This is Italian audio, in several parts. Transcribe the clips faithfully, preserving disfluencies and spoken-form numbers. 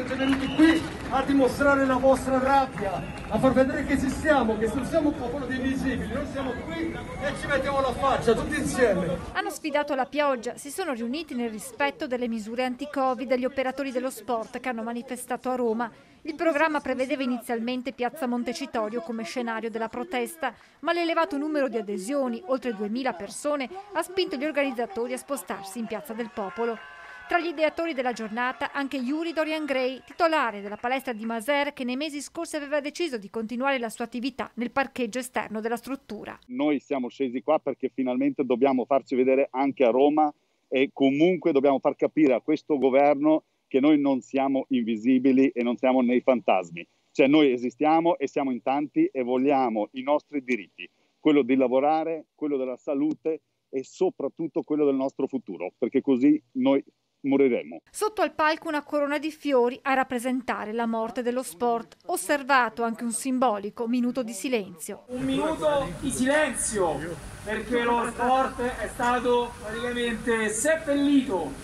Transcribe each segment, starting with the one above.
siete venuti qui a dimostrare la vostra rabbia, a far vedere che esistiamo, che non siamo un popolo di invisibili, noi siamo qui e ci mettiamo la faccia tutti insieme. Hanno sfidato la pioggia, si sono riuniti nel rispetto delle misure anti-Covid degli operatori dello sport che hanno manifestato a Roma. Il programma prevedeva inizialmente Piazza Montecitorio come scenario della protesta, ma l'elevato numero di adesioni, oltre duemila persone, ha spinto gli organizzatori a spostarsi in Piazza del Popolo. Tra gli ideatori della giornata anche Yuri Dorian Gray, titolare della palestra di Maser, che nei mesi scorsi aveva deciso di continuare la sua attività nel parcheggio esterno della struttura. Noi siamo scesi qua perché finalmente dobbiamo farci vedere anche a Roma e comunque dobbiamo far capire a questo governo che noi non siamo invisibili e non siamo nei fantasmi. Cioè noi esistiamo e siamo in tanti e vogliamo i nostri diritti, quello di lavorare, quello della salute e soprattutto quello del nostro futuro, perché così noi moriremo. Sotto al palco una corona di fiori a rappresentare la morte dello sport, osservato anche un simbolico minuto di silenzio. Un minuto di silenzio, perché lo sport è stato praticamente seppellito.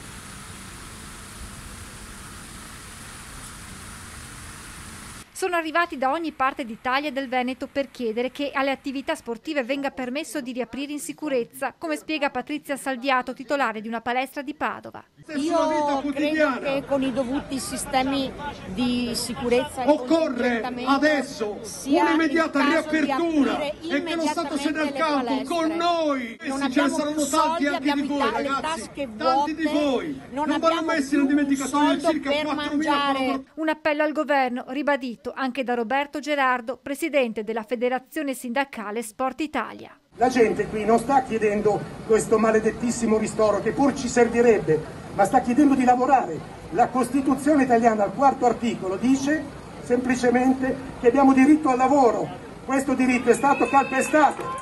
Sono arrivati da ogni parte d'Italia e del Veneto per chiedere che alle attività sportive venga permesso di riaprire in sicurezza, come spiega Patrizia Salviato, titolare di una palestra di Padova. Io credo che con i dovuti sistemi di sicurezza occorre adesso un'immediata riapertura e che lo Stato sia nel campo con noi. Non ce ne saranno tanti anche di voi, ragazzi, tanti di voi. Non vanno messi nel dimenticatoio circa quattromila. Un appello al governo ribadito anche da Roberto Gerardo, presidente della Federazione Sindacale Sport Italia. La gente qui non sta chiedendo questo maledettissimo ristoro che pur ci servirebbe, ma sta chiedendo di lavorare. La Costituzione italiana al quarto articolo dice semplicemente che abbiamo diritto al lavoro. Questo diritto è stato calpestato.